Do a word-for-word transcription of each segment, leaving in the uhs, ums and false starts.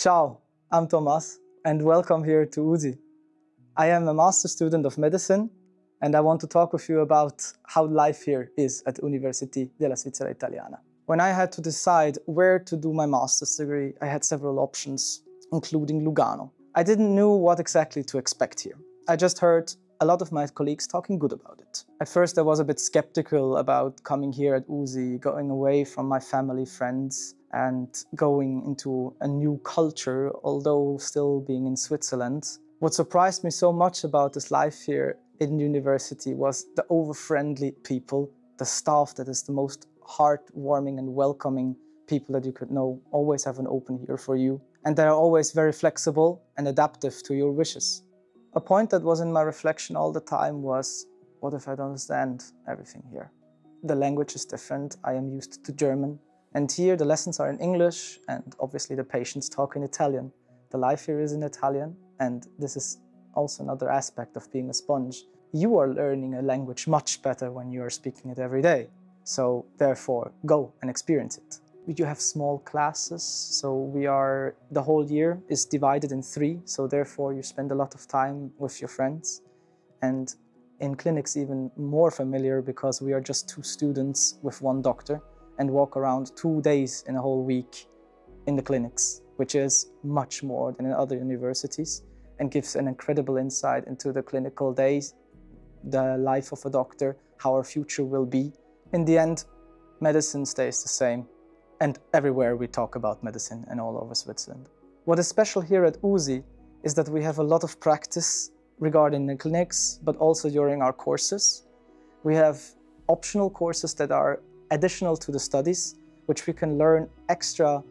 Ciao, I'm Thomas and welcome here to U S I. I am a master student of medicine and I want to talk with you about how life here is at University della Svizzera Italiana. When I had to decide where to do my master's degree, I had several options, including Lugano. I didn't know what exactly to expect here. I just heard a lot of my colleagues talking good about it. At first I was a bit skeptical about coming here at U S I, going away from my family, friends, and going into a new culture, although still being in Switzerland. What surprised me so much about this life here in university was the over-friendly people, the staff that is the most heartwarming and welcoming people that you could know, always have an open ear for you. And they are always very flexible and adaptive to your wishes. A point that was in my reflection all the time was, what if I don't understand everything here? The language is different. I am used to German. And here the lessons are in English and obviously the patients talk in Italian. The life here is in Italian, and this is also another aspect of being a sponge. You are learning a language much better when you are speaking it every day. So therefore, go and experience it. You have small classes, so we are, the whole year is divided in three, so therefore you spend a lot of time with your friends. And in clinics even more familiar because we are just two students with one doctor and walk around two days in a whole week in the clinics, which is much more than in other universities and gives an incredible insight into the clinical days, the life of a doctor, how our future will be. In the end, medicine stays the same. And everywhere we talk about medicine and all over Switzerland. What is special here at U S I is that we have a lot of practice regarding the clinics, but also during our courses. We have optional courses that are additional to the studies, which we can learn extra,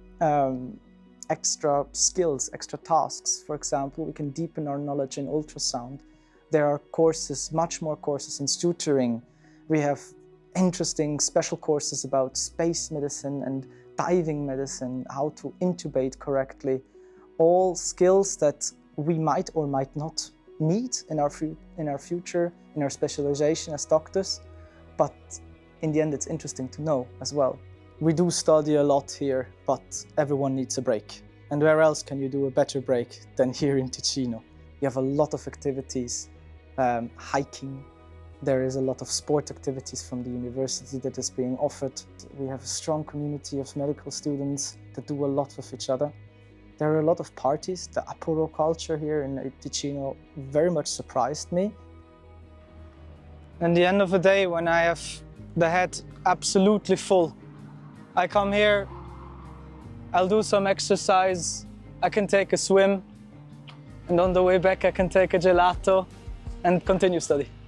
um, extra skills, extra tasks. For example, we can deepen our knowledge in ultrasound. There are courses, much more courses in suturing. We have interesting special courses about space medicine and diving medicine, how to intubate correctly. All skills that we might or might not need in our, in our future, in our specialization as doctors. But in the end, it's interesting to know as well. We do study a lot here, but everyone needs a break. And where else can you do a better break than here in Ticino? You have a lot of activities, um, hiking. There is a lot of sport activities from the university that is being offered. We have a strong community of medical students that do a lot with each other. There are a lot of parties. The apero culture here in Ticino very much surprised me. At the end of the day, when I have the head absolutely full, I come here, I'll do some exercise, I can take a swim, and on the way back I can take a gelato and continue study.